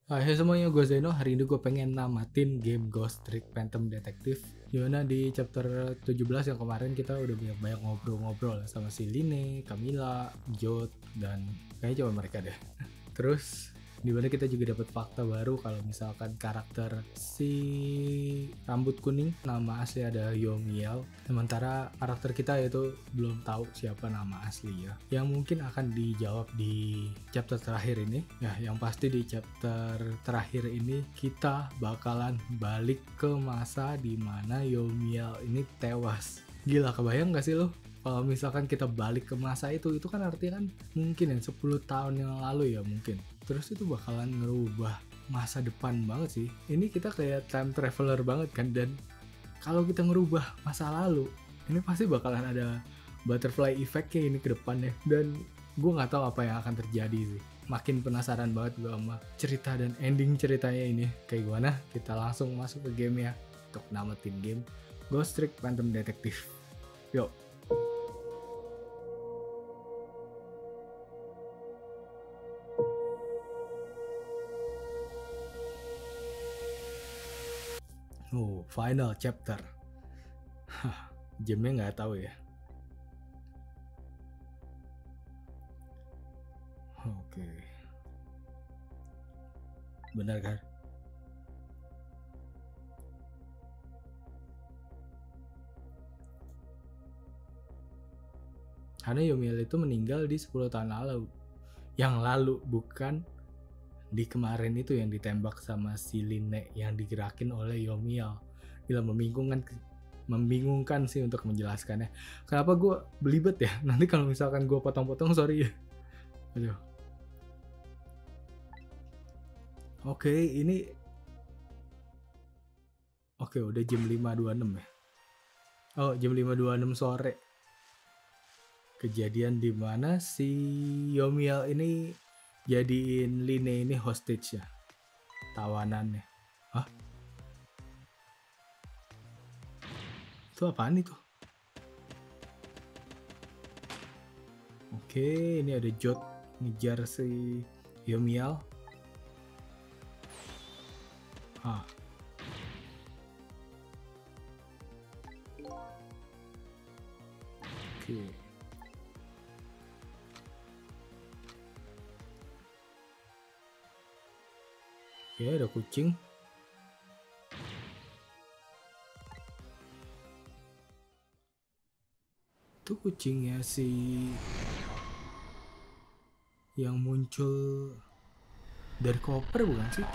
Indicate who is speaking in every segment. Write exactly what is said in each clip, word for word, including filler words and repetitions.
Speaker 1: Hai semuanya, gue Zeno. Hari ini gue pengen namatin game Ghost Trick Phantom Detective. Gimana di chapter tujuh belas yang kemarin kita udah banyak-banyak ngobrol-ngobrol sama si Line, Camilla, Jot, dan kayaknya cuma mereka deh. Terus dimana kita juga dapat fakta baru kalau misalkan karakter si rambut kuning nama asli ada Yomiel, sementara karakter kita itu belum tahu siapa nama asli ya, yang mungkin akan dijawab di chapter terakhir ini ya. Yang pasti di chapter terakhir ini kita bakalan balik ke masa dimana Yomiel ini tewas. Gila, kebayang gak sih lo kalau misalkan kita balik ke masa itu, itu kan artinya kan mungkin ya sepuluh tahun yang lalu ya mungkin. Terus itu bakalan ngerubah masa depan banget sih. Ini kita kayak time traveler banget kan, dan kalau kita ngerubah masa lalu, ini pasti bakalan ada butterfly effect kayak ini ke depannya. Dan gue nggak tahu apa yang akan terjadi sih. Makin penasaran banget gue sama cerita dan ending ceritanya ini kayak gimana. Kita langsung masuk ke game ya untuk namatin game Ghost Trick Phantom Detective. Yuk. Oh, final chapter. Hah, jamnya nggak tahu ya. Oke. Benar kan? Karena Yomiel itu meninggal di sepuluh tahun lalu. Yang lalu, bukan di kemarin itu yang ditembak sama si Line yang digerakin oleh Yomiel. Gila, membingungkan membingungkan sih untuk menjelaskannya. Kenapa gue belibet ya? Nanti kalau misalkan gue potong-potong, sorry ya. Aduh. Oke, ini Oke, udah jam lima dua puluh enam ya. Oh, jam lima dua puluh enam sore. Kejadian di mana si Yomiel ini jadiin Line ini hostage ya, tawanannya. Hah? Itu apaan itu? Oke, ini ada Jot ngejar si Yomiel. Hah. Oke. Oke, ada kucing. Itu kucingnya si yang muncul dari koper bukan sih?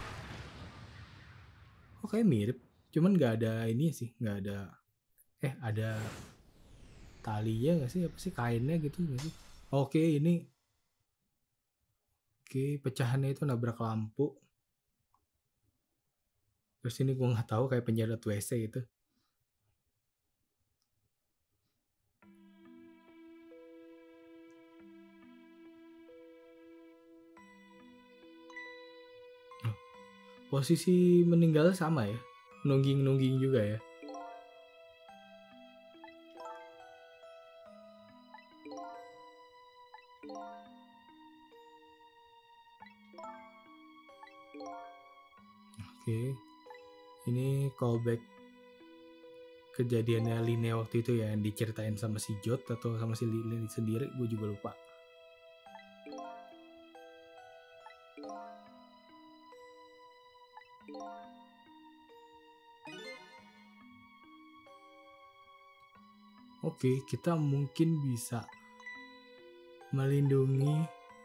Speaker 1: Oh, kayak mirip. Cuman nggak ada ini sih, nggak ada. Eh, ada talinya nggak sih? Apa sih, kainnya gitu nggak sih? Oke, ini. Oke, pecahannya itu nabrak lampu. Terus ini gue nggak tahu, kayak penjara W C gitu. Posisi meninggal sama ya, nungging-nungging juga ya. Oke, ini callback kejadiannya Line waktu itu ya, yang diceritain sama si Jot atau sama si Line sendiri, gue juga lupa. Oke, kita mungkin bisa melindungi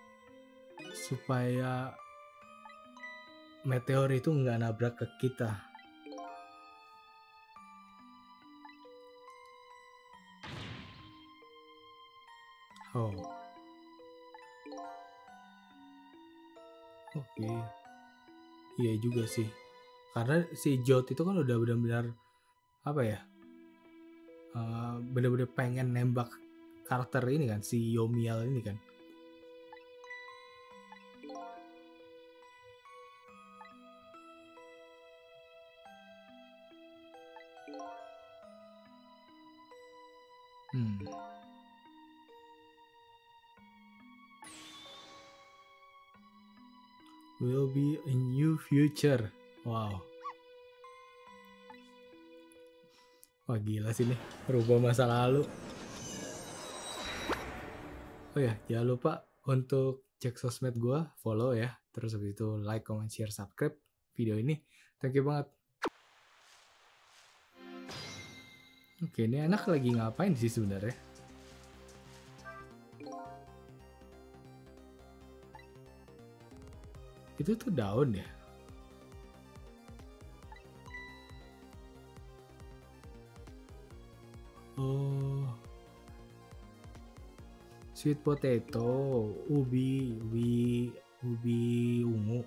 Speaker 1: supaya meteor itu nggak nabrak ke kita. Oh, oke, iya juga sih. Karena si Jot itu kan udah benar-benar apa ya, uh, benar-benar pengen nembak karakter ini kan, si Yomiel ini kan. Hmm. will be a new future. Wow. Wah gila sih nih, rubah masa lalu. Oh ya, jangan lupa untuk cek sosmed gue, follow ya. Terus habis itu like, comment, share, subscribe video ini. Thank you banget. Oke, ini anak lagi ngapain sih sebenarnya? Itu tuh daun ya? Oh, sweet potato, ubi, ubi, ubi ungu.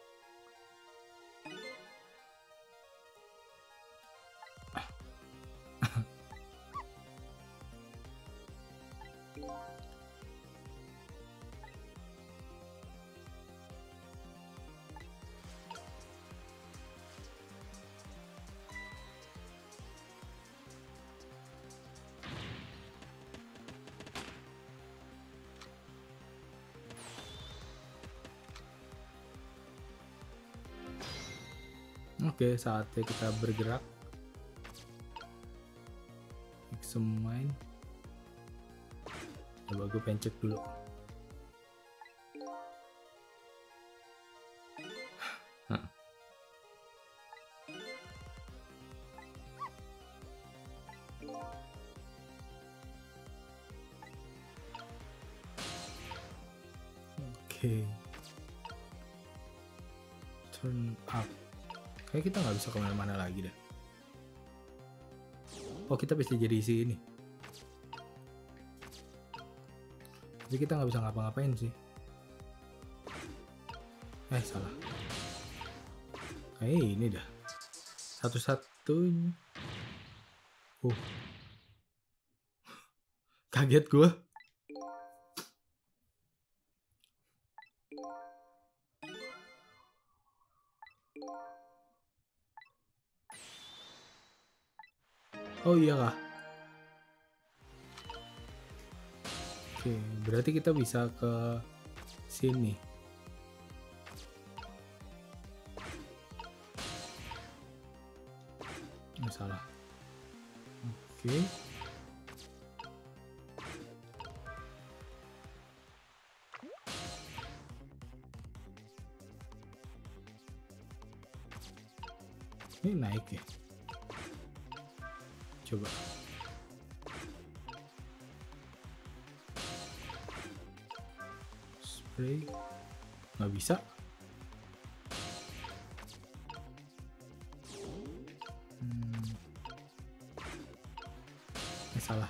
Speaker 1: Oke, saatnya kita bergerak. Examine. Coba gue pencet dulu. Oke. Turn up. Kayak kita nggak bisa kemana-mana lagi deh. Oh, kita bisa jadi isi ini. Jadi kita nggak bisa ngapa-ngapain sih. Eh, salah. Kayak ini dah. Satu-satunya. Uh. Kaget gue. Oh iya kah? Oke, berarti kita bisa ke sini. Nggak salah. Oke. Ini naik ya? Coba. Spray. Nggak bisa. Hmm. Eh, salah.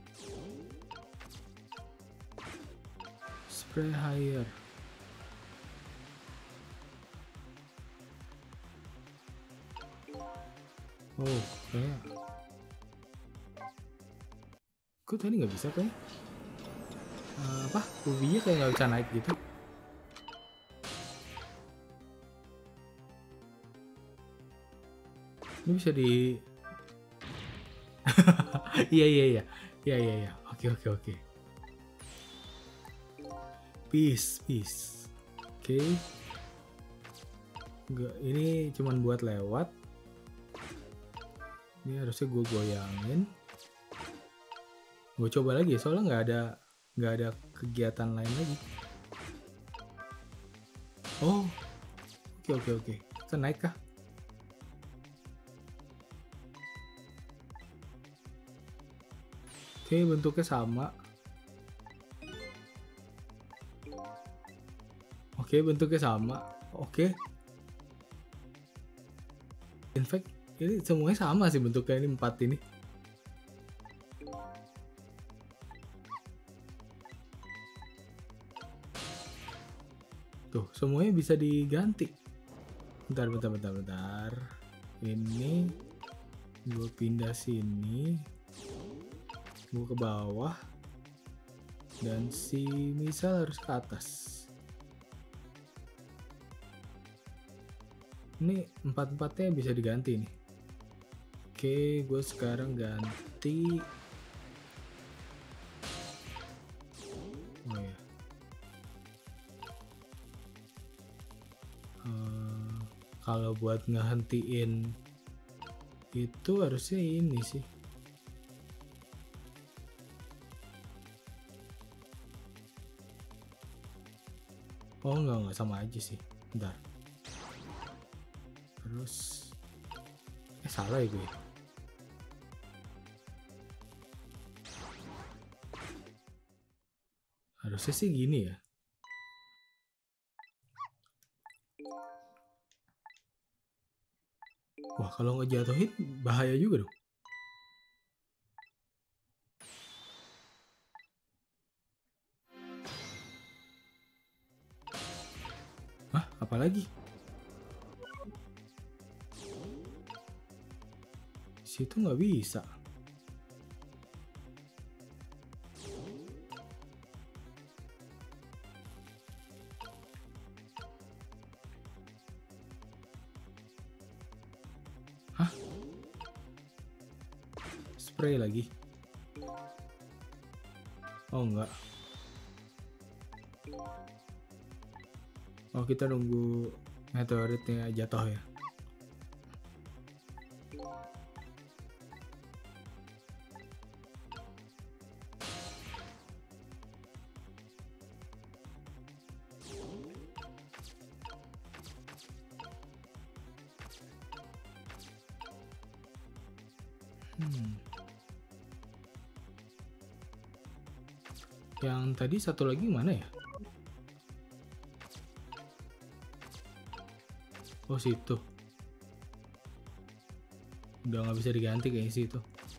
Speaker 1: Spray higher. Oh, kayak kok tadi nggak bisa kayak uh, apa ubinya kayak nggak bisa naik gitu. Ini bisa di iya iya iya iya iya iya oke oke oke peace peace oke okay. Nggak, ini cuman buat lewat. Ini harusnya gue goyangin. Gue coba lagi soalnya nggak ada nggak ada kegiatan lain lagi. Oh, oke oke oke. Kita naik kah? Oke, bentuknya sama. Oke, bentuknya sama. Oke. In fact, ini semuanya sama sih bentuknya, ini empat ini. Tuh, semuanya bisa diganti. Bentar, bentar, bentar, bentar. Ini gue pindah sini. Gue ke bawah. Dan si misal harus ke atas. Ini empat-empatnya bisa diganti nih. Oke, gue sekarang ganti. Oh ya. Kalau buat ngehentiin itu harusnya ini sih. Oh enggak, enggak sama aja sih. Bentar. Terus eh salah ya gue. Harusnya sih gini ya. Wah, kalau ngejatuhin bahaya juga dong. Hah, apalagi? Situ nggak bisa. Hah? Spray lagi? Oh enggak. Oh, kita nunggu meteoritnya jatuh ya. Hmm. Yang tadi satu lagi mana ya? Oh situ. Udah nggak bisa diganti kayaknya situ.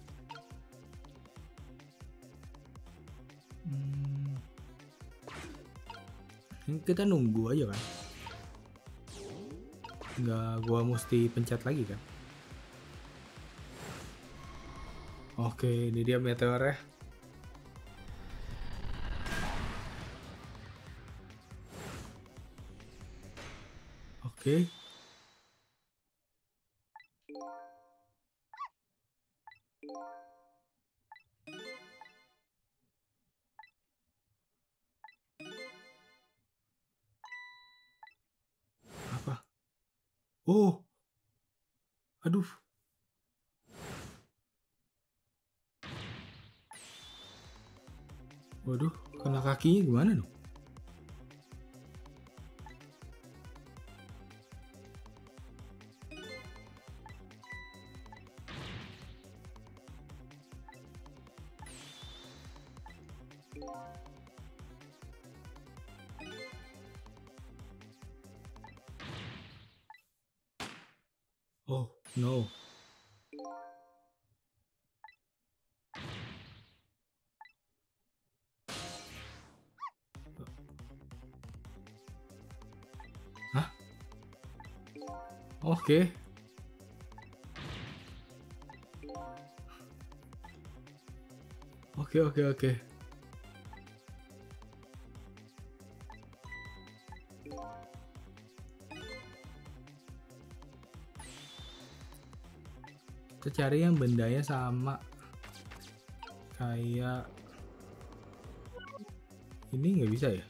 Speaker 1: Hmm. Ini kita nunggu aja kan? Nggak gua mesti pencet lagi kan? Oke, ini dia meteornya. Oke. Apa? Oh. Aduh. Waduh, kena kakinya gimana dong? Oh, no. Hah? Oke. Oke, oke, oke. Kita cari yang bendanya sama kayak ini, nggak bisa ya?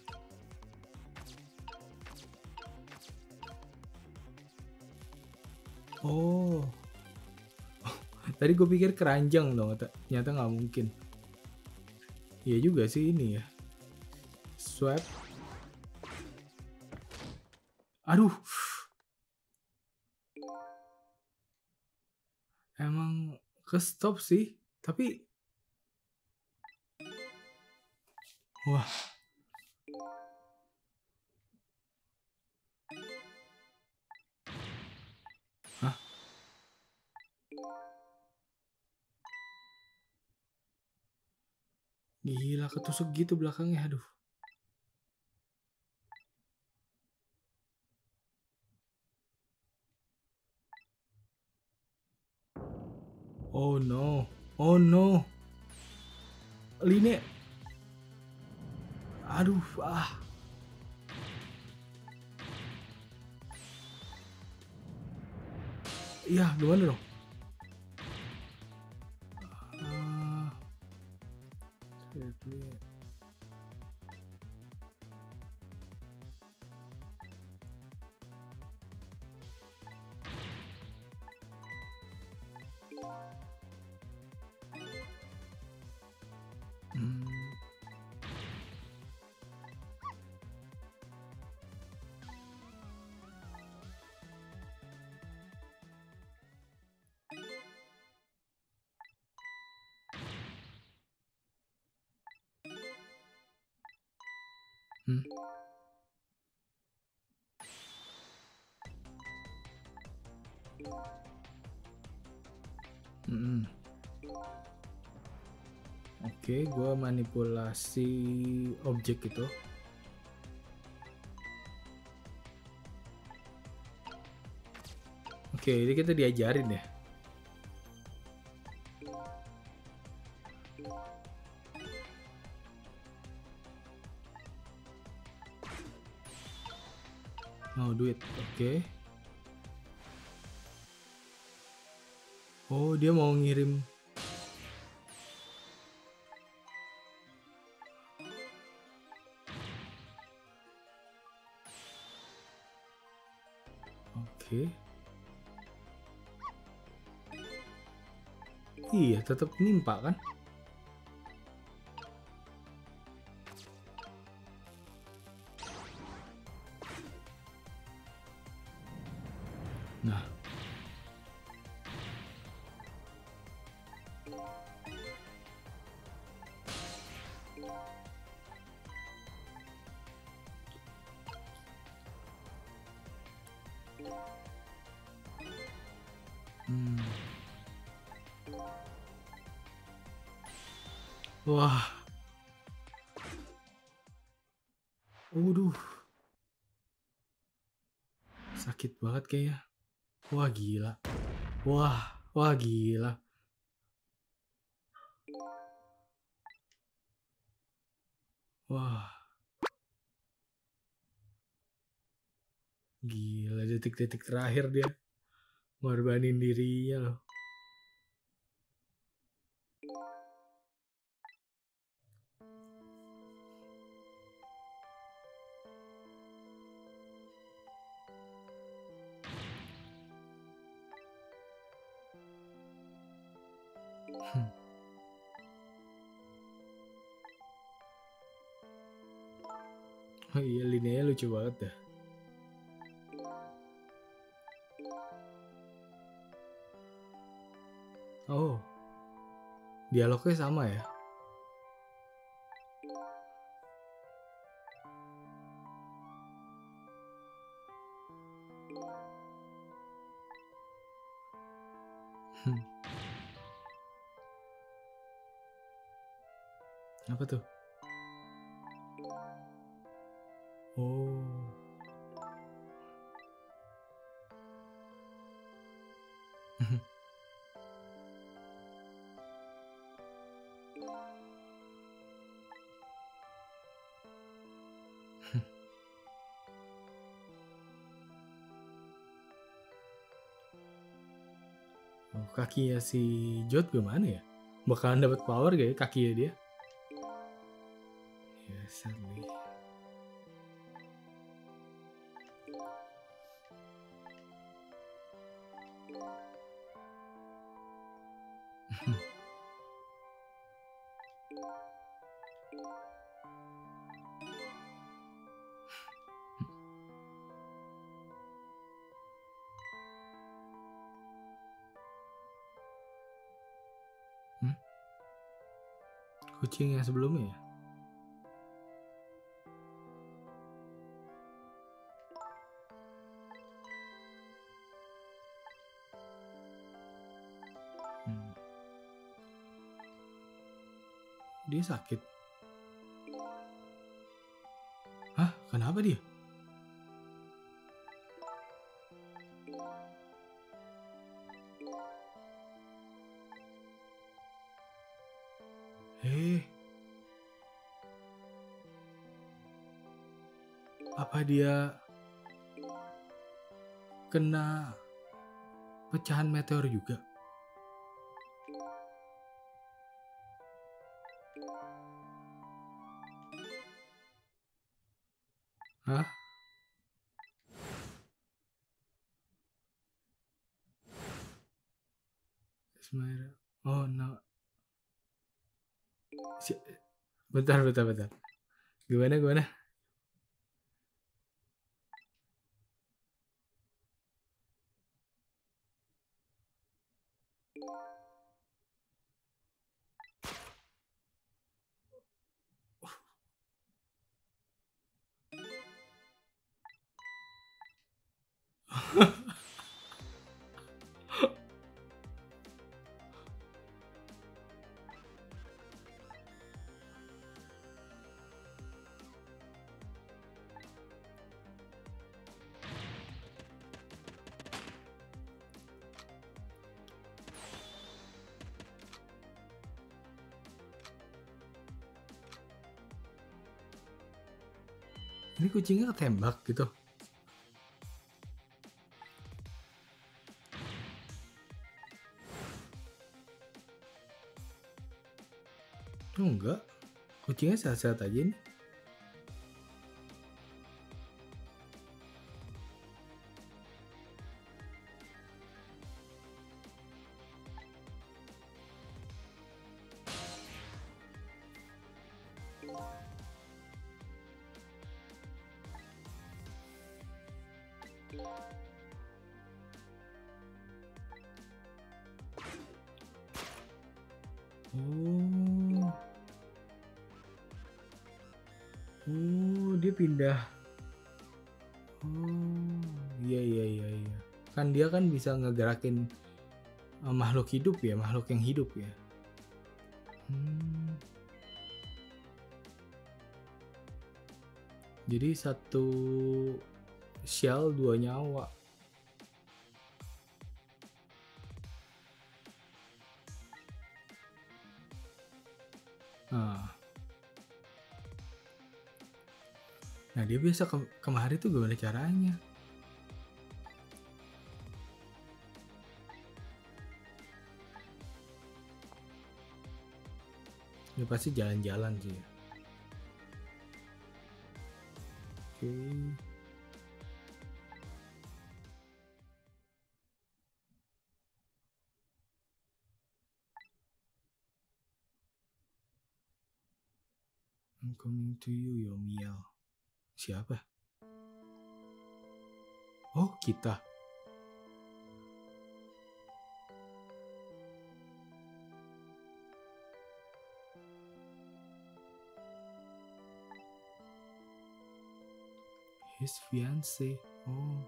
Speaker 1: Oh, tadi gue pikir keranjang dong, ternyata nggak mungkin. Iya juga sih ini ya. Swap. Aduh. Emang ke stop sih, tapi wah. Hah? Gila, ketusuk gitu belakangnya, aduh. Oh no. Oh no. Line. Aduh, ah. Iya, gimana dong? Uh, Hmm. Hmm. Oke, gue manipulasi objek itu. Oke, ini kita diajarin ya. Mau duit, oke. Oh, dia mau ngirim. Oke. Iya, tetap nimpa kan? Nah. Hmm. Wah. Waduh. Sakit banget kayaknya. Wah, gila. Wah, wah gila. Wah. Gila, detik-detik terakhir dia ngorbanin dirinya loh. Hmm. Oh iya, Linnea lucu banget dah. Oh, dialognya sama ya? Hmm. Apa tuh? Oh. Oh, kakinya si Jot gimana ya? Bakalan dapat power gak ya kakinya dia? Ya, sadly. Hmm? Kucing yang sebelumnya ya? Hmm. Dia sakit. Hah? Kenapa dia? Eh, apa dia kena pecahan meteor juga? Hah? Smile. Oh no. Si- bentar, bentar, bentar. Gimana, gimana? Ini kucingnya ketembak gitu. Oh, enggak. Kucingnya sehat-sehat aja nih. Oh. Oh, dia pindah. Oh, iya iya iya iya. Kan dia kan bisa ngegerakin uh, makhluk hidup ya, makhluk yang hidup ya. Hmm. Jadi satu shell dua nyawa. Nah, nah dia biasa ke kemari tuh gimana caranya? Ya pasti jalan-jalan sih ya. Oke. I'm coming to you, Yomiel. Siapa? Oh, kita. His fiance. Oh.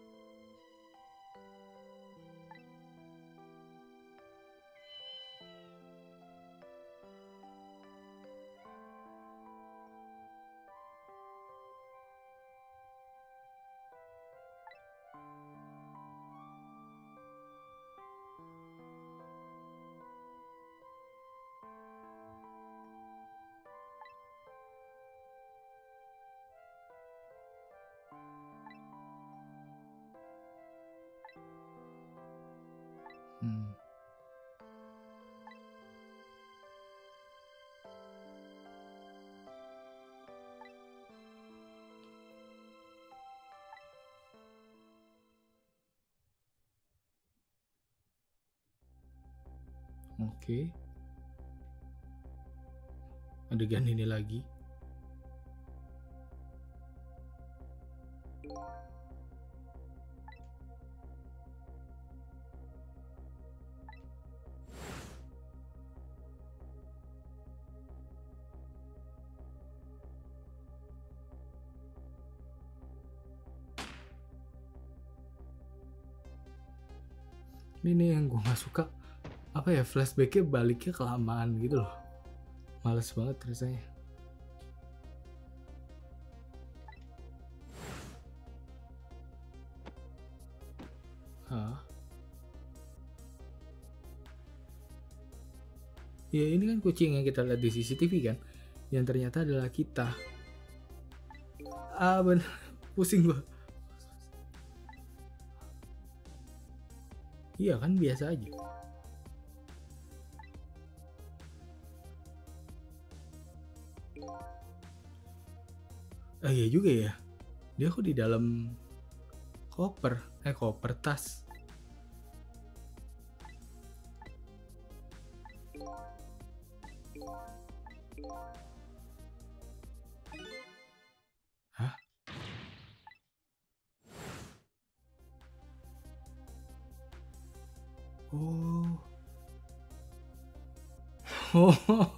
Speaker 1: Hmm. Oke. Adegan ini lagi. Ini yang gue gak suka. Apa ya, flashbacknya baliknya kelamaan gitu loh. Males banget rasanya. Hah? Ya ini kan kucing yang kita lihat di C C T V kan, yang ternyata adalah kita. Ah bener, pusing gua. Iya kan biasa aja. Ah iya juga ya. Dia kok di dalam koper, eh koper tas. Hah? Oh. Oh.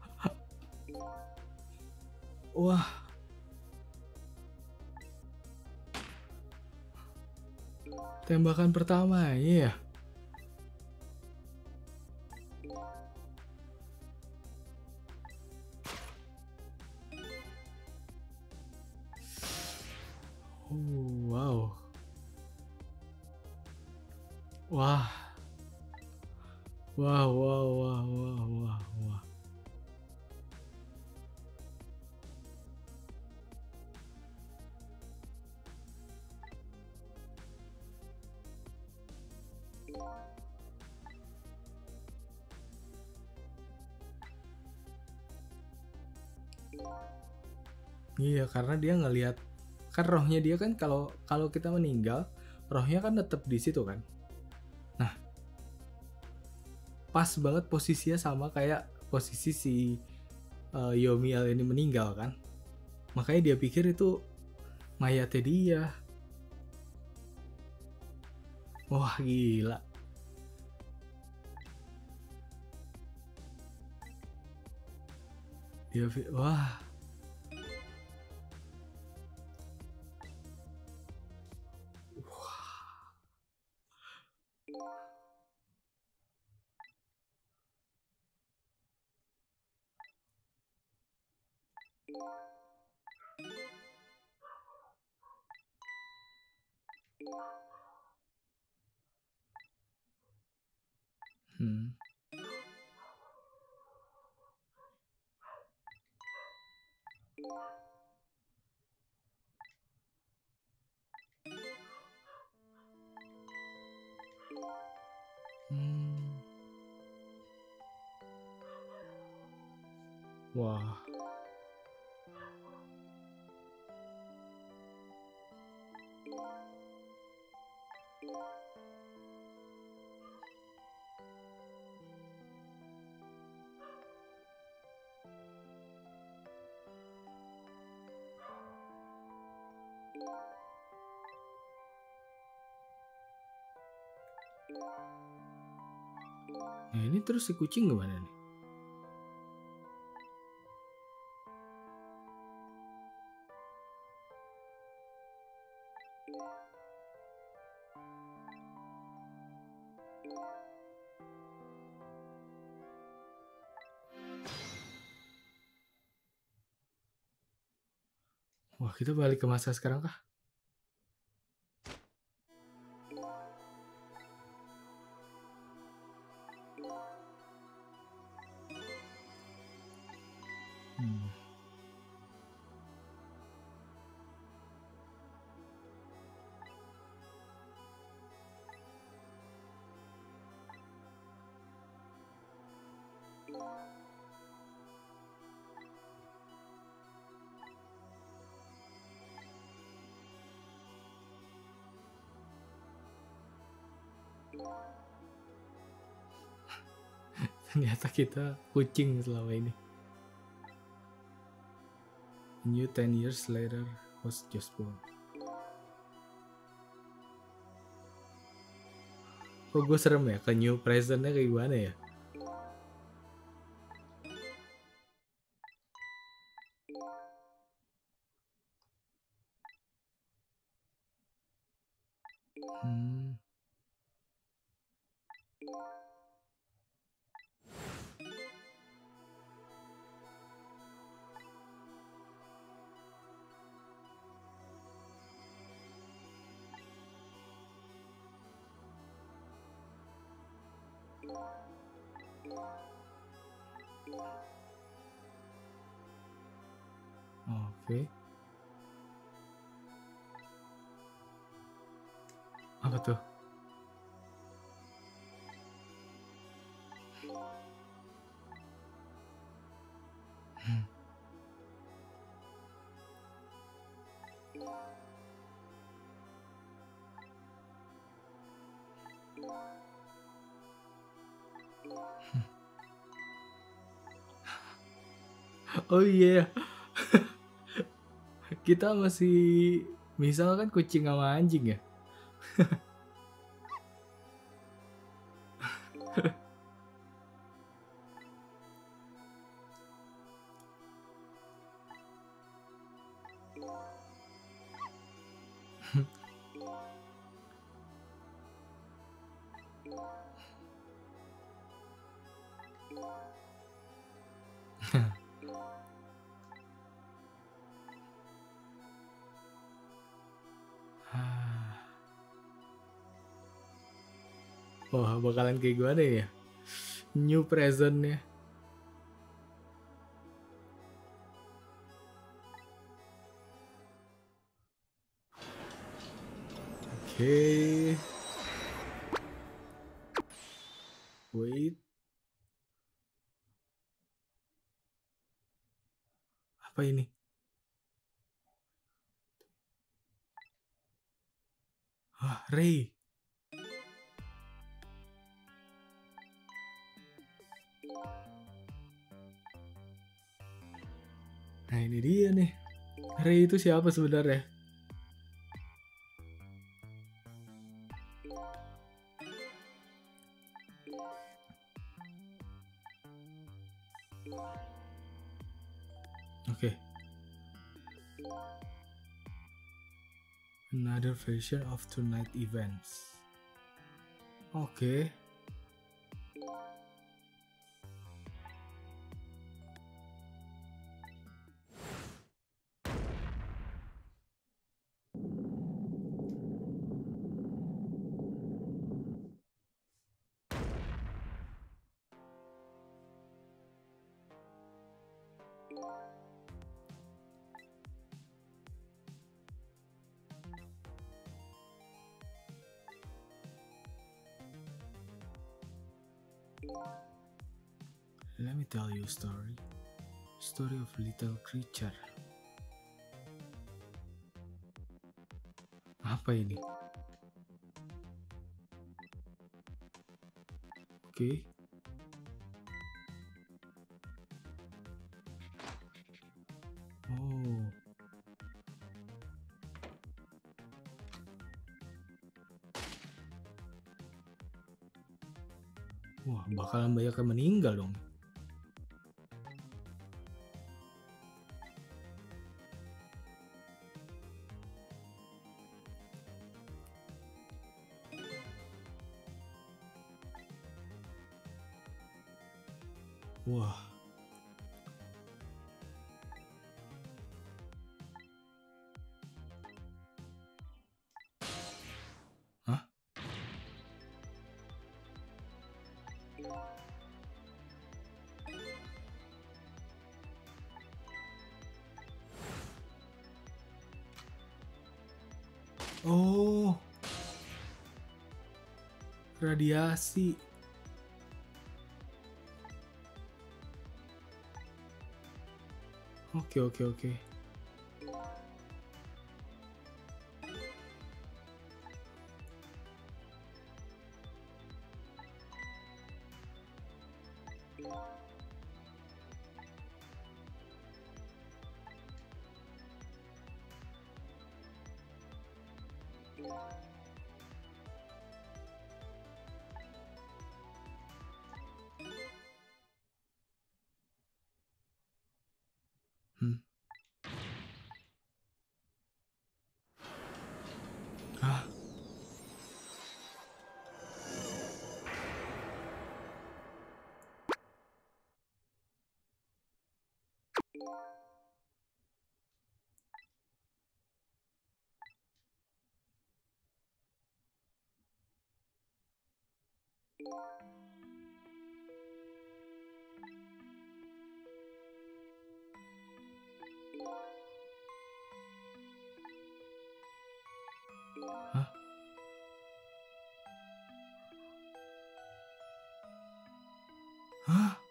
Speaker 1: Wah. Tembakan pertama, iya. Oh, wow. Wah. Wah, wah, wah, wah, wah, wah. Iya, karena dia ngelihat kan rohnya dia kan kalau kalau kita meninggal, rohnya kan tetap di situ kan. Nah, pas banget posisinya sama kayak posisi si uh, Yomiel ini meninggal kan. Makanya dia pikir itu mayatnya dia. Wah, gila. Dia wah. Hmm. Hmm. Wah. Nah, ini terus si kucing gimana nih? Wah, kita balik ke masa sekarang kah? Hmm. Ternyata kita kucing selama ini. New ten years later was just born. Kok gue serem ya ke new presentnya kayak gimana ya? Hmm. Oke. Apa tuh? Hmm. Oh iya. Yeah. Kita masih misal kan kucing sama anjing ya. Wah, bakalan kayak gimana ya? New presentnya. Oke. Okay. Wait. Apa ini? Ah, Ray. Nah ini dia nih. Ray itu siapa sebenarnya? Oke. Okay. Another version of tonight events. Oke. Okay. Let me tell you a story. Story of little creature. Apa ini? Oke. Okay. Oh. Wah, bakalan banyak yang meninggal dong. Wah. Hah? Oh. Radiasi. Oke, oke, oke. Hmm. Hah? Hah? Hah?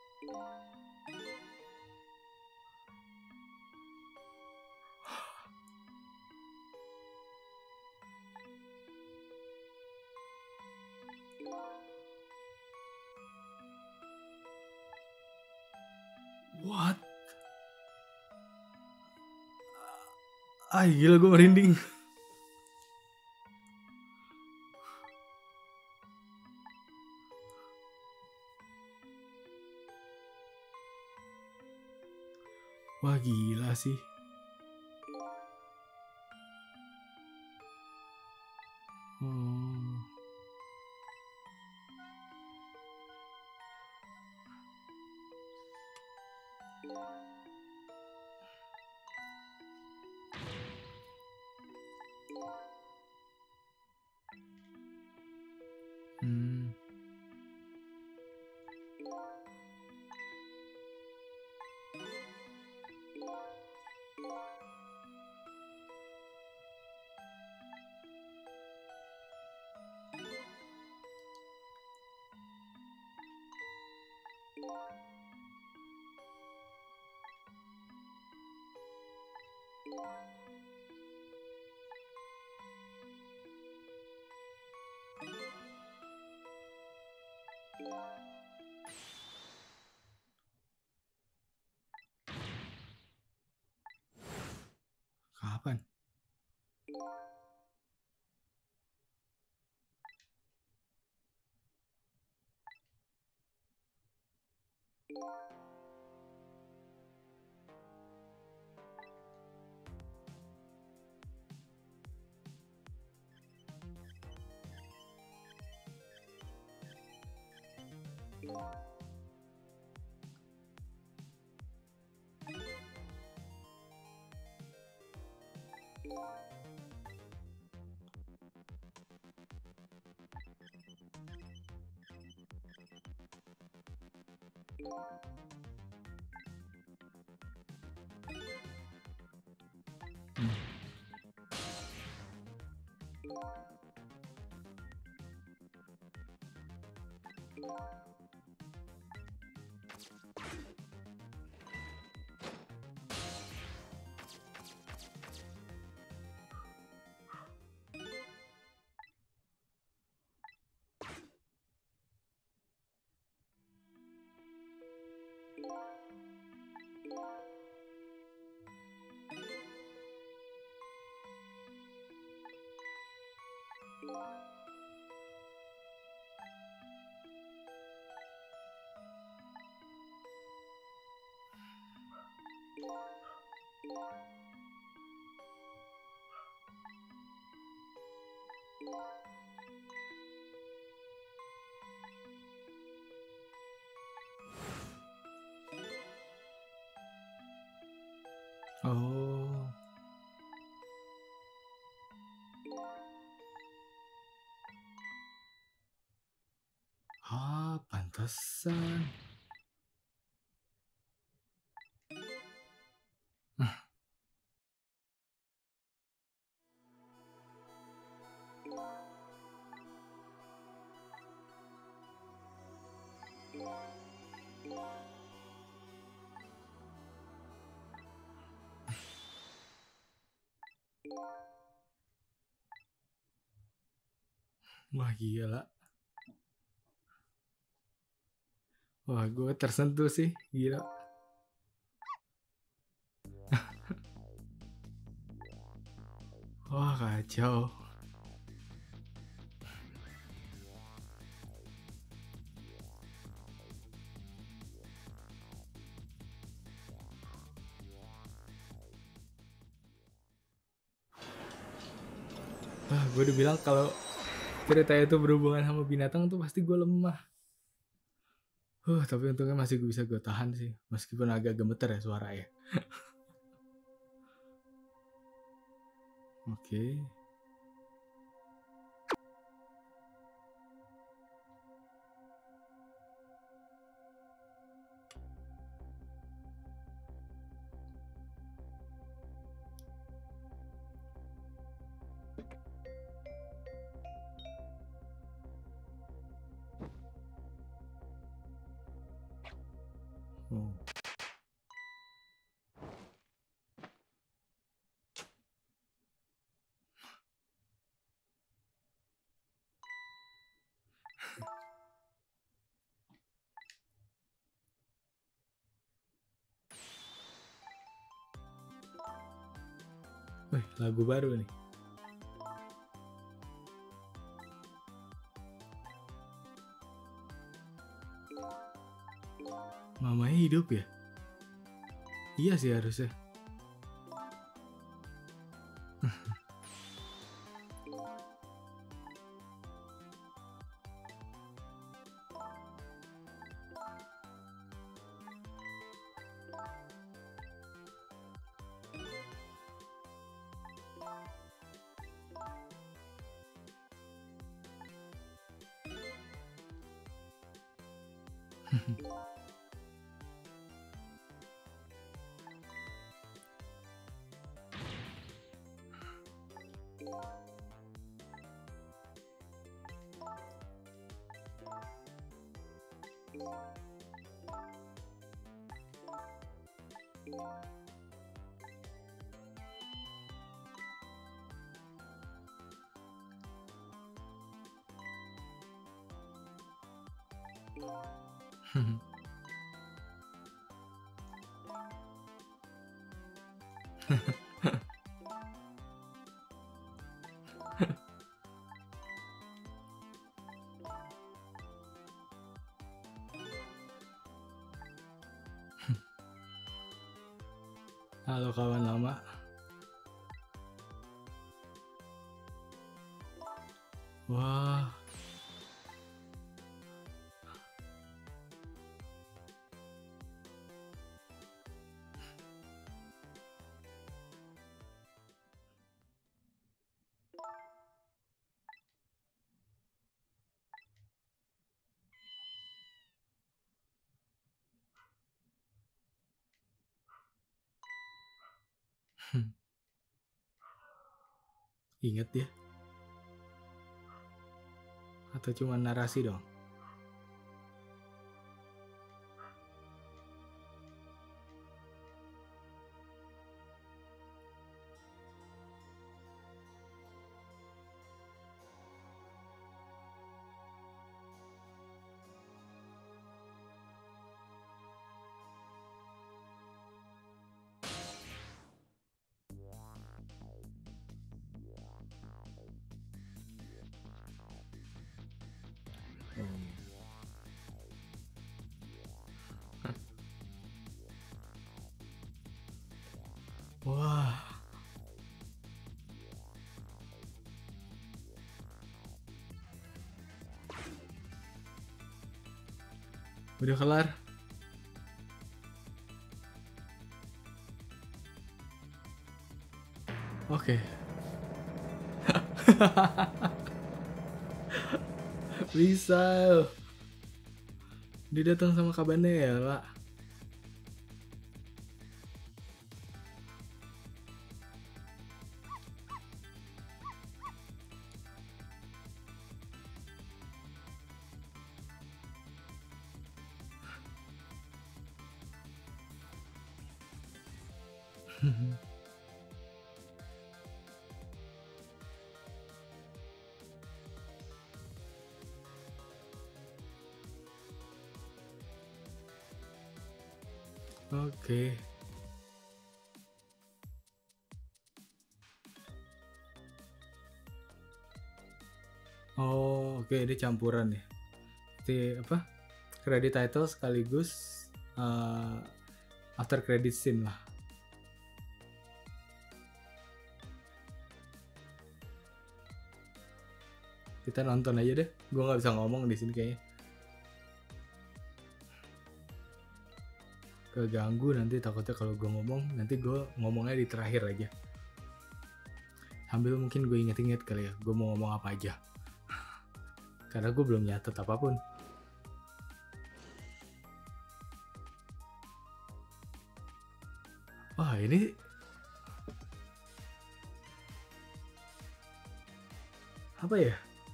Speaker 1: What? Ah, gila gue merinding. Wah, gila sih. Hmm. Hmm. Kapan? Hmm. Oh. Ah, pantesan. Wah, gila. Wah, gue tersentuh sih, gila. Wah, kacau. Wah, gue udah bilang kalau cerita itu berhubungan sama binatang tuh pasti gue lemah. Huh, tapi untungnya masih gue bisa gue tahan sih, meskipun agak gemeter ya suara ya. Oke. Okay. Oh. Wih, lagu baru nih. Mamanya hidup ya? Iya sih harusnya. Halo kawan lama. Wah. Ingat ya? Atau cuma narasi dong? Wah. Udah kelar. Oke. Bisa. Dia datang sama Cabanela. Oke. Oh, oke, ini campuran ya. Jadi apa? Credit title sekaligus uh, after credit scene lah. Kita nonton aja deh. Gue nggak bisa ngomong di sini kayaknya. Keganggu nanti takutnya kalau gue ngomong, nanti gue ngomongnya di terakhir aja. Sambil mungkin gue inget-inget kali ya, gue mau ngomong apa aja. Karena gue belum nyatet apapun. Wah ini apa ya?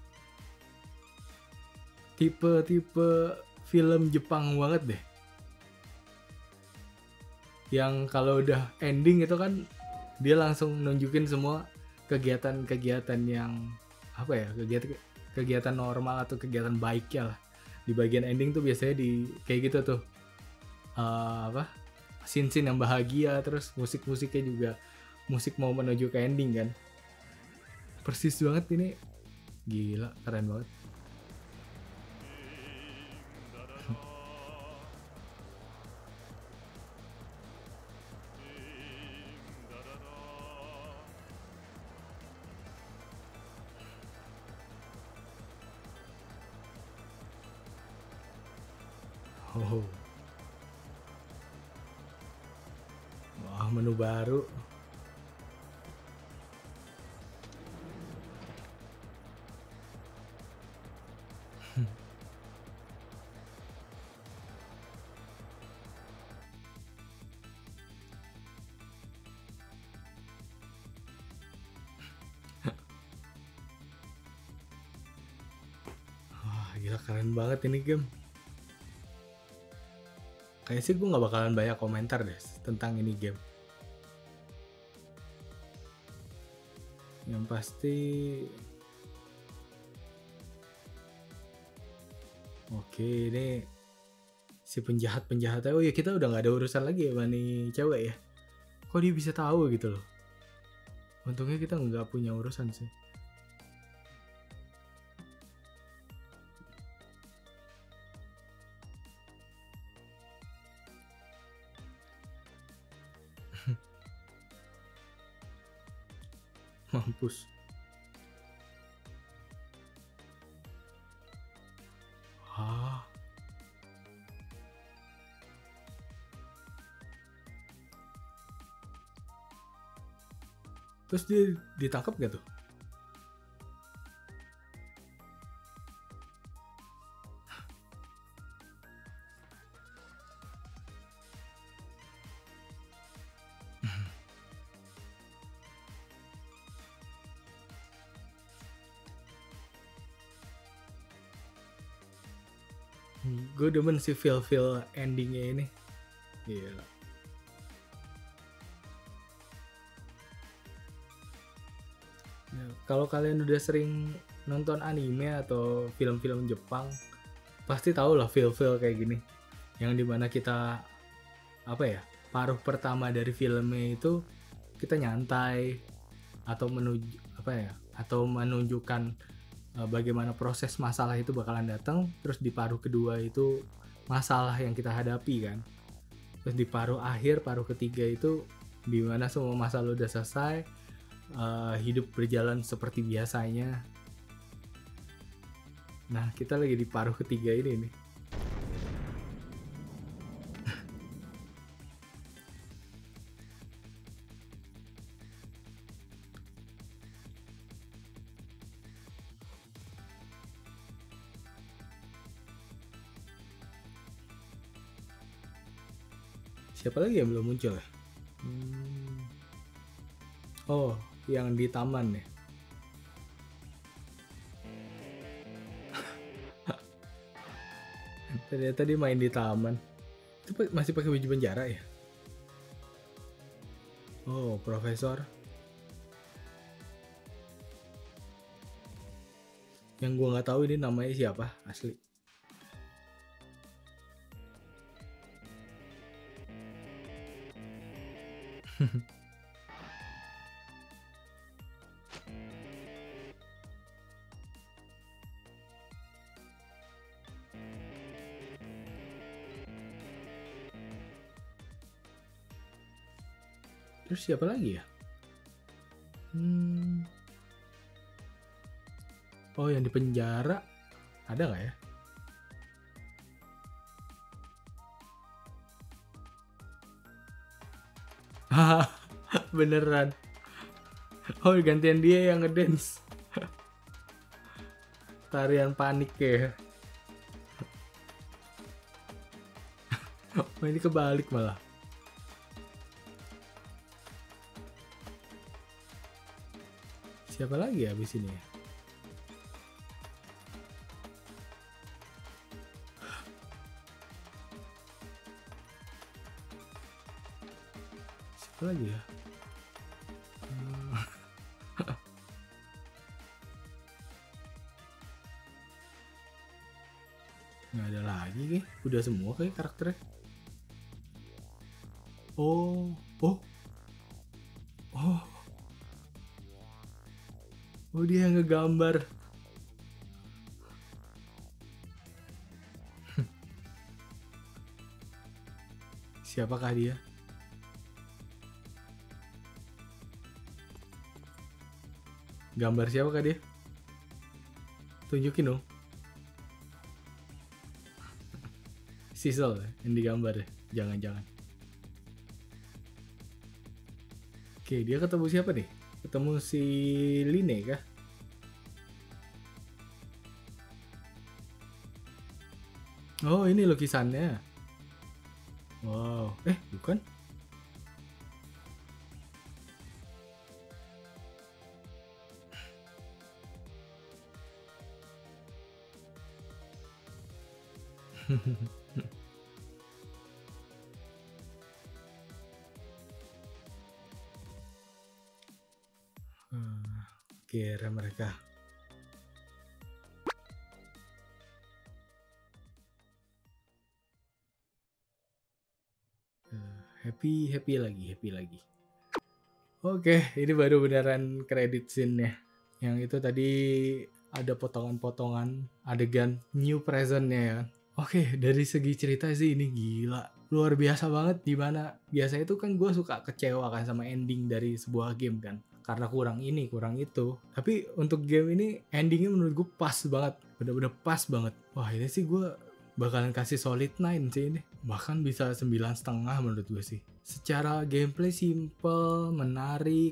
Speaker 1: Tipe-tipe film Jepang banget deh. Yang kalau udah ending itu kan dia langsung nunjukin semua kegiatan-kegiatan yang apa ya, kegiatan kegiatan normal atau kegiatan baiknya lah. Di bagian ending tuh biasanya di kayak gitu tuh uh, apa scene-scene yang bahagia, terus musik-musiknya juga musik mau menuju ke ending kan. Persis banget ini, gila keren banget. Oh. Wah, menu baru. Wah, gila keren banget ini game. Kayaknya sih gue gak bakalan banyak komentar deh tentang ini game. Yang pasti Oke, ini si penjahat-penjahatnya. Oh ya, kita udah nggak ada urusan lagi ya sama nih cewek ya. Kok dia bisa tahu gitu loh. Untungnya kita nggak punya urusan sih. Mampus. Ah. Terus dia ditangkap gak tuh? Gue demen sih feel-feel endingnya ini. Gila. Ya, kalau kalian udah sering nonton anime atau film-film Jepang, pasti tau lah feel-feel kayak gini. Yang dimana kita, apa ya, paruh pertama dari filmnya itu kita nyantai atau menuju apa ya, atau menunjukkan uh, bagaimana proses masalah itu bakalan datang. Terus di paruh kedua itu masalah yang kita hadapi kan. Terus di paruh akhir, paruh ketiga itu dimana semua masalah udah selesai, uh, hidup berjalan seperti biasanya. Nah, kita lagi di paruh ketiga ini nih. Siapa lagi yang belum muncul ya? Hmm. Oh, yang di taman ya. Ternyata dia main di taman. Itu masih pakai baju penjara ya? Oh, profesor. Yang gue nggak tahu ini namanya siapa asli. Terus siapa lagi ya? Hmm. Oh, yang di penjara ada nggak ya? Beneran. Oh, gantian dia yang ngedance. Tarian panik ya. Oh, ini kebalik malah. Siapa lagi ya abis ini ya? Siapa lagi ya? Nggak ada lagi nih. Udah semua kayak karakternya. Oh, oh, oh. Oh, dia yang ngegambar. Siapakah dia? Gambar siapakah dia? Tunjukin dong. Sisal yang digambar ya? Jangan-jangan. Oke, dia ketemu siapa nih? Ketemu si Line kah? Oh, ini lukisannya. Wow, eh bukan? Kira mereka. happy happy lagi happy lagi. Oke, ini baru beneran credit scene-nya. Yang itu tadi ada potongan-potongan adegan new present-nya ya. Oke, dari segi cerita sih ini gila. Luar biasa banget, dimana biasanya itu kan gue suka kecewa kan sama ending dari sebuah game kan. Karena kurang ini, kurang itu. Tapi untuk game ini endingnya menurut gue pas banget. Bener-bener pas banget. Wah ini sih gue bakalan kasih solid nine sih ini. Bahkan bisa sembilan setengah menurut gue sih. Secara gameplay simple, menarik,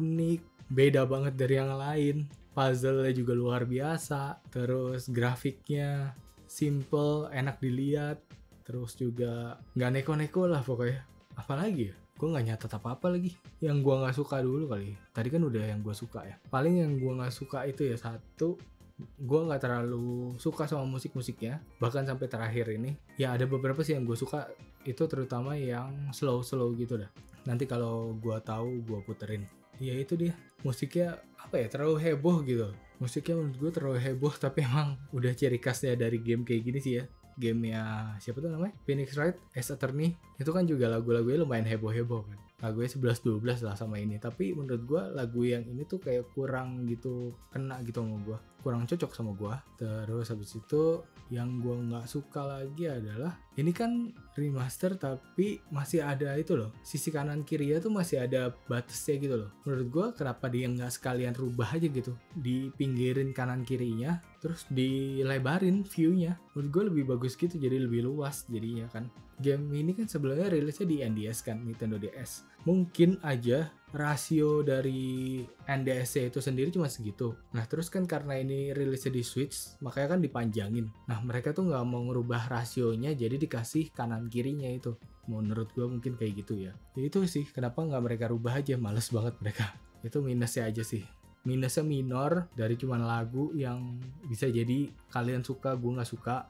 Speaker 1: unik, beda banget dari yang lain. Puzzle-nya juga luar biasa. Terus grafiknya simple, enak dilihat. Terus juga nggak neko-neko lah pokoknya. Apalagi ya? Gue nggak nyatet apa-apa lagi. Yang gue nggak suka dulu kali. Tadi kan udah yang gue suka ya. Paling yang gue nggak suka itu ya satu, gue nggak terlalu suka sama musik-musiknya. Bahkan sampai terakhir ini, ya ada beberapa sih yang gue suka. Itu terutama yang slow-slow gitu dah. Nanti kalau gue tahu gue puterin. Ya itu dia. Musiknya apa ya? Terlalu heboh gitu. Musiknya menurut gue terlalu heboh. Tapi emang udah ciri khasnya dari game kayak gini sih ya. Gamenya siapa tuh namanya? Phoenix Wright, Ace Attorney. Itu kan juga lagu-lagunya lumayan heboh-heboh kan. Lagunya sebelas dua belas lah sama ini. Tapi menurut gue lagu yang ini tuh kayak kurang gitu kena gitu sama gue. Kurang cocok sama gue. Terus habis itu yang gue nggak suka lagi adalah ini kan remaster tapi masih ada itu loh. Sisi kanan kirinya tuh masih ada batasnya gitu loh. Menurut gue kenapa dia nggak sekalian rubah aja gitu. Dipinggirin kanan kirinya. Terus dilebarin view-nya. Menurut gue lebih bagus gitu. Jadi lebih luas jadinya kan. Game ini kan sebelumnya rilisnya di N D S kan, Nintendo D S. Mungkin aja rasio dari N D S-nya itu sendiri cuma segitu. Nah terus kan karena ini rilisnya di Switch, makanya kan dipanjangin. Nah mereka tuh nggak mau ngerubah rasionya, jadi dikasih kanan kirinya itu. Menurut gue mungkin kayak gitu ya. Ya itu sih, kenapa nggak mereka rubah aja, males banget mereka. Itu minusnya aja sih. Minusnya minor dari cuman lagu yang bisa jadi kalian suka, gue nggak suka.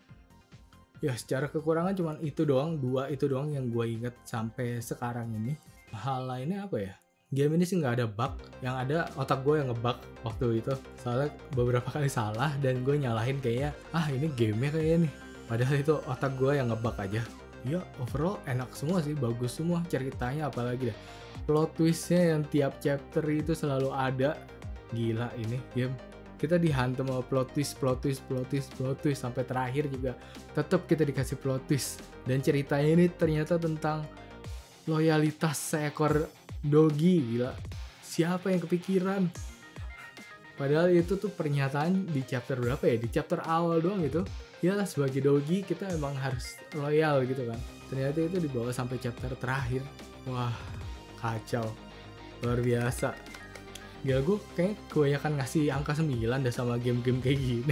Speaker 1: Ya secara kekurangan cuman itu doang, dua itu doang yang gue inget sampai sekarang ini. Hal lainnya apa ya? Game ini sih nggak ada bug, yang ada otak gue yang ngebug waktu itu. Soalnya beberapa kali salah dan gue nyalahin kayaknya, ah ini gamenya kayaknya nih. Padahal itu otak gue yang ngebug aja. Ya overall enak semua sih, bagus semua ceritanya apalagi deh. Plot twistnya yang tiap chapter itu selalu ada. Gila ini game. Kita dihantam sama plot twist, plot twist, plot twist, plot twist sampai terakhir juga tetap kita dikasih plot twist. Dan ceritanya ini ternyata tentang loyalitas seekor dogi. Gila, siapa yang kepikiran? Padahal itu tuh pernyataan di chapter berapa ya? Di chapter awal doang gitu. Ya sebagai dogi kita emang harus loyal gitu kan. Ternyata itu dibawa sampai chapter terakhir. Wah kacau, luar biasa. Gila, gue kayak kebanyakan ngasih angka sembilan dah sama game-game kayak gini.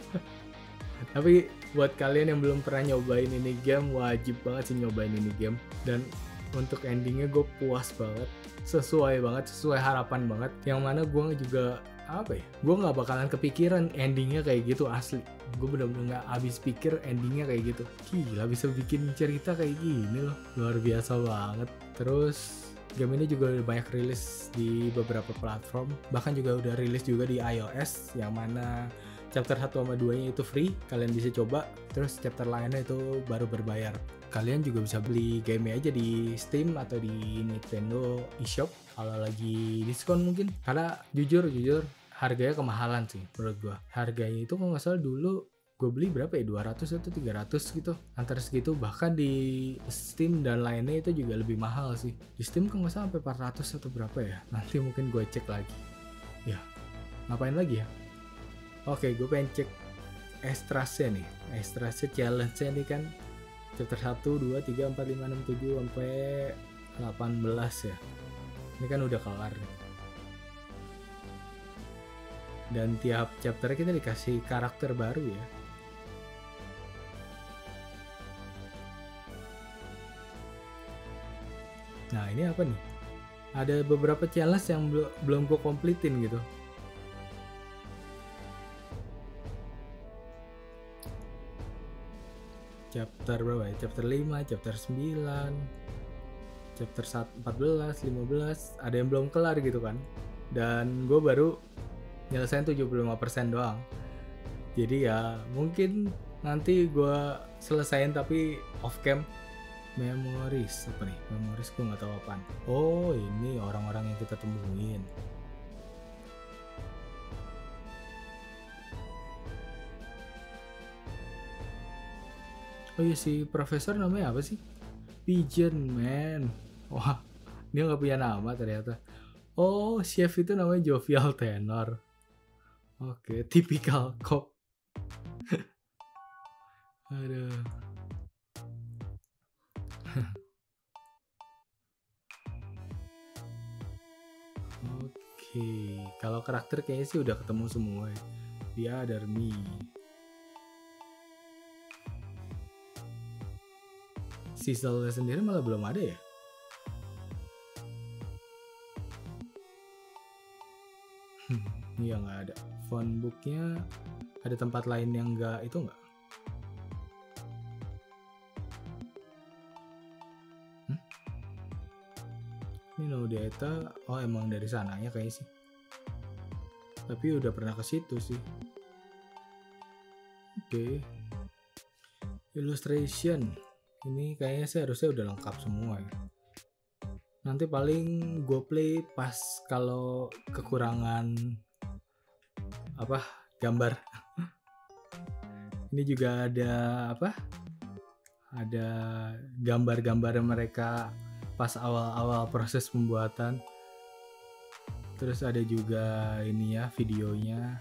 Speaker 1: Tapi buat kalian yang belum pernah nyobain ini game, wajib banget sih nyobain ini game. Dan untuk endingnya gue puas banget, sesuai banget, sesuai harapan banget. Yang mana gue juga apa ya, gue nggak bakalan kepikiran endingnya kayak gitu asli. Gue bener-bener nggak habis pikir endingnya kayak gitu. Gila, bisa bikin cerita kayak gini loh, luar biasa banget. Terus game ini juga udah banyak rilis di beberapa platform, bahkan juga udah rilis juga di iOS, yang mana chapter satu sama dua nya itu free, kalian bisa coba. Terus chapter lainnya itu baru berbayar. Kalian juga bisa beli game aja di Steam atau di Nintendo eShop kalau lagi diskon mungkin. Karena jujur jujur harganya kemahalan sih menurut gua. Harganya itu kalau nggak salah dulu gue beli berapa ya, dua ratus atau tiga ratus gitu, antara segitu. Bahkan di Steam dan lainnya itu juga lebih mahal sih. Di Steam kan nggak salah sampai empat ratus atau berapa ya, nanti mungkin gue cek lagi ya. Ngapain lagi ya, oke gue pengen cek Extrasnya nih. Extrasnya challenge-nya nih kan chapter satu, dua, tiga, empat, lima, enam, tujuh sampai delapan belas ya. Ini kan udah kelar nih. Dan tiap chapter kita dikasih karakter baru ya. Nah ini apa nih? Ada beberapa challenge yang bel- belum gue completein gitu. Chapter berapa ya? Chapter lima, chapter sembilan, chapter empat belas, lima belas. Ada yang belum kelar gitu kan. Dan gue baru nyelesain tujuh puluh lima persen doang. Jadi ya mungkin nanti gue selesain tapi off cam. Memories apa nih? Memories gue nggak tahu apaan. Oh ini orang-orang yang kita temuin. Oh iya, si profesor namanya apa sih? Pigeon Man. Wah, dia nggak punya nama ternyata. Oh, chef itu namanya Jovial Tenor. Oke, tipikal cop. Aduh. Oke, kalau karakter kayaknya sih udah ketemu semua ya. Dia ada Remy. Cecil sendiri malah belum ada ya? Iya nggak ada. Phone booknya ada tempat lain yang nggak itu nggak? Hmm? Ini no data. Oh emang dari sananya kayaknya sih. Tapi udah pernah ke situ sih. Oke. Okay. Illustration. Ini kayaknya sih harusnya udah lengkap semua ya. Nanti paling gue play pas kalau kekurangan apa gambar. Ini juga ada apa? Ada gambar-gambar mereka pas awal-awal proses pembuatan. Terus ada juga ini ya videonya.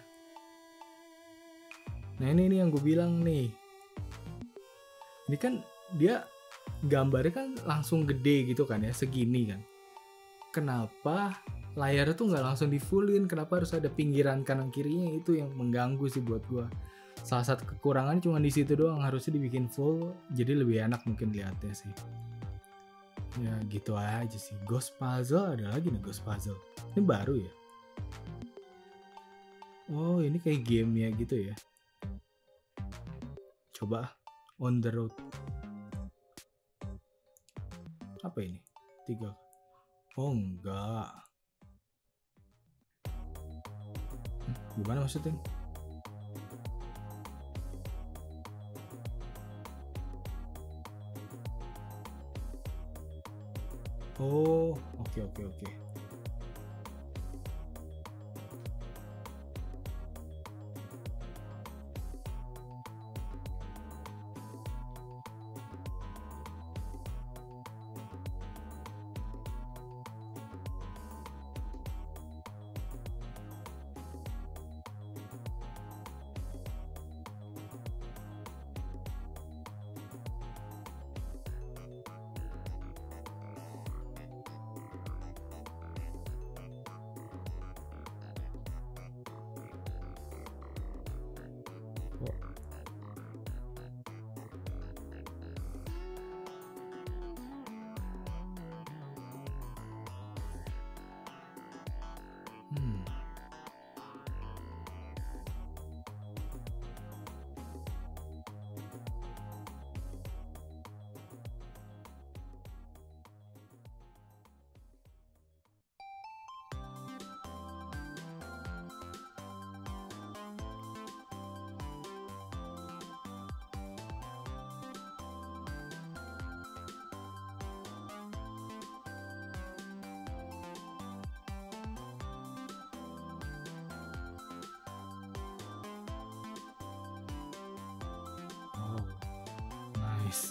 Speaker 1: Nah ini nih yang gue bilang nih. Ini kan dia gambarnya kan langsung gede gitu kan ya, segini kan. Kenapa layarnya tuh nggak langsung di fullin? Kenapa harus ada pinggiran kanan kirinya? Itu yang mengganggu sih buat gua. Salah satu kekurangan cuma di situ doang, harusnya dibikin full jadi lebih enak mungkin lihatnya sih. Ya gitu aja sih. Ghost Puzzle ada lagi nih, Ghost Puzzle. Ini baru ya? Oh ini kayak game ya gitu ya. Coba On the Road. Apa ini? Tiga. Oh enggak. Hmm, gimana maksudnya? Oh, oke oke oke. Hmm. Oh, nice.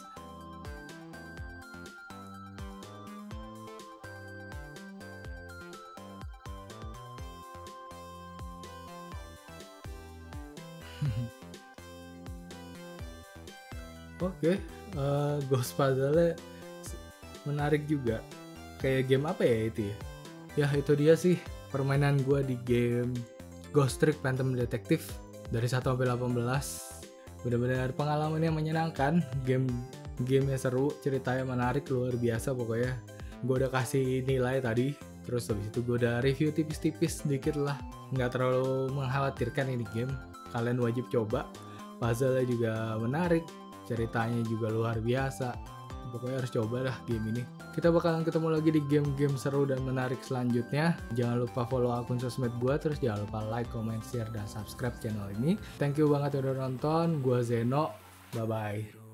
Speaker 1: Oke, okay. uh, Ghost Puzzle-nya menarik juga. Kayak game apa ya itu ya? Ya itu dia sih permainan gue di game Ghost Trick Phantom Detective dari satu sampai delapan belas. Benar-benar pengalaman yang menyenangkan. Game gamenya seru, ceritanya menarik, luar biasa pokoknya. Gue udah kasih nilai tadi. Terus habis itu gue udah review tipis-tipis sedikit lah. Nggak terlalu mengkhawatirkan ini game. Kalian wajib coba. Puzzle-nya juga menarik, ceritanya juga luar biasa. Pokoknya harus coba lah game ini. Kita bakalan ketemu lagi di game-game seru dan menarik selanjutnya. Jangan lupa follow akun sosmed gue. Terus jangan lupa like, comment, share, dan subscribe channel ini. Thank you banget udah nonton. Gue Zeno. Bye-bye.